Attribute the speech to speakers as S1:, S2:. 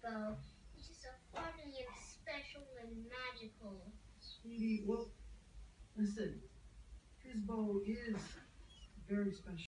S1: bow, which is so funny and special and magical.
S2: Sweetie, well, listen, his bow is very special.